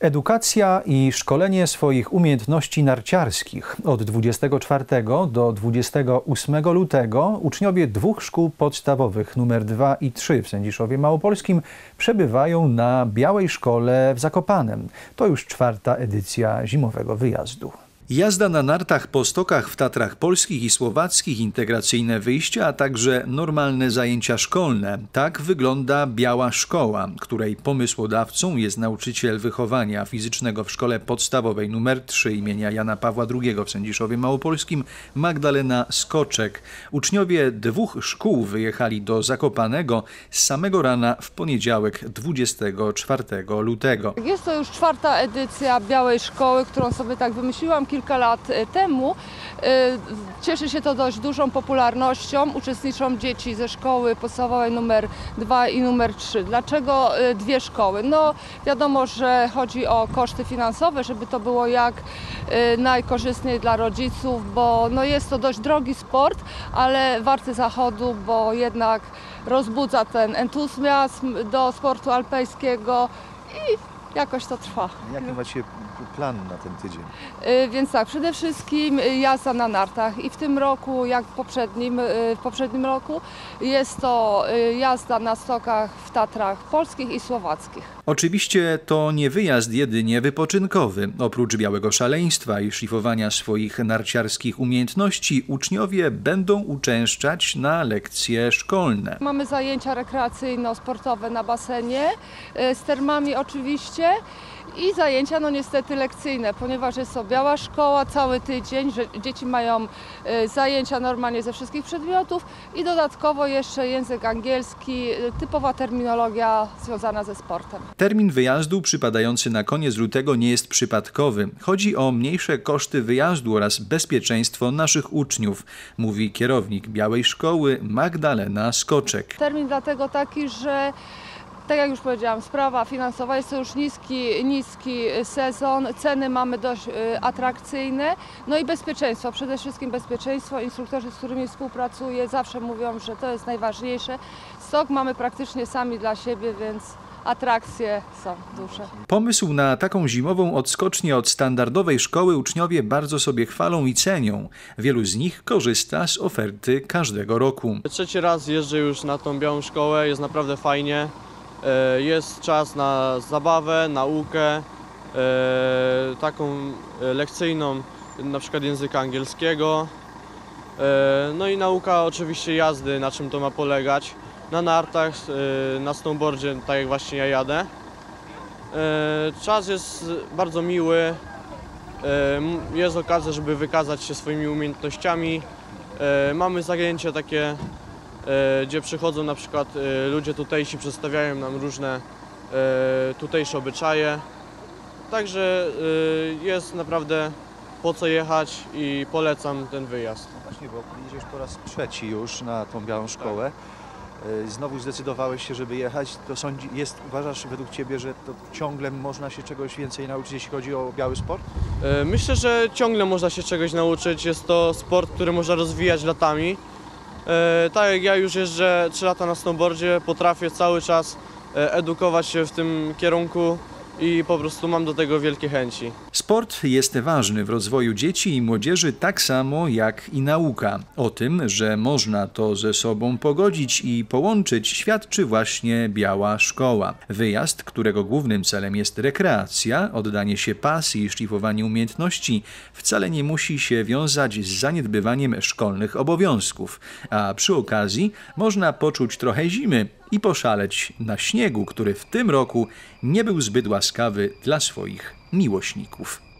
Edukacja i szkolenie swoich umiejętności narciarskich. Od 24 do 28 lutego uczniowie dwóch szkół podstawowych nr 2 i 3 w Sędziszowie Małopolskim przebywają na Białej Szkole w Zakopanem. To już czwarta edycja zimowego wyjazdu. Jazda na nartach po stokach w Tatrach polskich i słowackich, integracyjne wyjścia, a także normalne zajęcia szkolne. Tak wygląda Biała Szkoła, której pomysłodawcą jest nauczyciel wychowania fizycznego w szkole podstawowej nr 3 imienia Jana Pawła II w Sędziszowie Małopolskim Magdalena Skoczek. Uczniowie dwóch szkół wyjechali do Zakopanego z samego rana w poniedziałek 24 lutego. Jest to już czwarta edycja Białej Szkoły, którą sobie tak wymyśliłam kilka lat temu. Cieszy się to dość dużą popularnością. Uczestniczą dzieci ze szkoły podstawowej nr 2 i nr 3. Dlaczego dwie szkoły? No wiadomo, że chodzi o koszty finansowe, żeby to było jak najkorzystniej dla rodziców, bo no jest to dość drogi sport, ale warty zachodu, bo jednak rozbudza ten entuzjazm do sportu alpejskiego i jakoś to trwa. Jaki macie plan na ten tydzień? Więc tak, przede wszystkim jazda na nartach i w tym roku, jak w poprzednim roku, jest to jazda na stokach w Tatrach polskich i słowackich. Oczywiście to nie wyjazd jedynie wypoczynkowy. Oprócz białego szaleństwa i szlifowania swoich narciarskich umiejętności, uczniowie będą uczęszczać na lekcje szkolne. Mamy zajęcia rekreacyjno-sportowe na basenie, z termami oczywiście. I zajęcia no niestety lekcyjne, ponieważ jest to Biała Szkoła cały tydzień, że dzieci mają zajęcia normalnie ze wszystkich przedmiotów i dodatkowo jeszcze język angielski, typowa terminologia związana ze sportem. Termin wyjazdu przypadający na koniec lutego nie jest przypadkowy. Chodzi o mniejsze koszty wyjazdu oraz bezpieczeństwo naszych uczniów, mówi kierownik Białej Szkoły Magdalena Skoczek. Termin dlatego taki, że tak jak już powiedziałam, sprawa finansowa, jest to już niski sezon, ceny mamy dość atrakcyjne, no i bezpieczeństwo, przede wszystkim bezpieczeństwo. Instruktorzy, z którymi współpracuję, zawsze mówią, że to jest najważniejsze. Stok mamy praktycznie sami dla siebie, więc atrakcje są duże. Pomysł na taką zimową odskocznię od standardowej szkoły uczniowie bardzo sobie chwalą i cenią. Wielu z nich korzysta z oferty każdego roku. Trzeci raz jeżdżę już na tą Białą Szkołę, jest naprawdę fajnie. Jest czas na zabawę, naukę, taką lekcyjną, na przykład języka angielskiego. No i nauka oczywiście jazdy, na czym to ma polegać. Na nartach, na snowboardzie, tak jak właśnie ja jadę. Czas jest bardzo miły, jest okazja, żeby wykazać się swoimi umiejętnościami. Mamy zajęcia takie, gdzie przychodzą na przykład ludzie tutejsi, przedstawiają nam różne tutejsze obyczaje. Także jest naprawdę po co jechać i polecam ten wyjazd. Właśnie, bo jedziesz po raz trzeci już na tą Białą Szkołę. Znowu zdecydowałeś się, żeby jechać. To uważasz według Ciebie, że to ciągle można się czegoś więcej nauczyć, jeśli chodzi o biały sport? Myślę, że ciągle można się czegoś nauczyć. Jest to sport, który można rozwijać latami. Tak jak ja już jeżdżę 3 lata na snowboardzie, potrafię cały czas edukować się w tym kierunku i po prostu mam do tego wielkie chęci. Sport jest ważny w rozwoju dzieci i młodzieży tak samo jak i nauka. O tym, że można to ze sobą pogodzić i połączyć, świadczy właśnie Biała Szkoła. Wyjazd, którego głównym celem jest rekreacja, oddanie się pasji i szlifowanie umiejętności, wcale nie musi się wiązać z zaniedbywaniem szkolnych obowiązków. A przy okazji można poczuć trochę zimy i poszaleć na śniegu, który w tym roku nie był zbyt łaskawy dla swoich miłośników.